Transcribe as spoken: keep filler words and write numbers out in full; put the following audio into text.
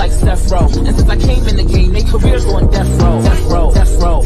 like Death Row. And since I came in the game, they careers on death row. Death row, death row.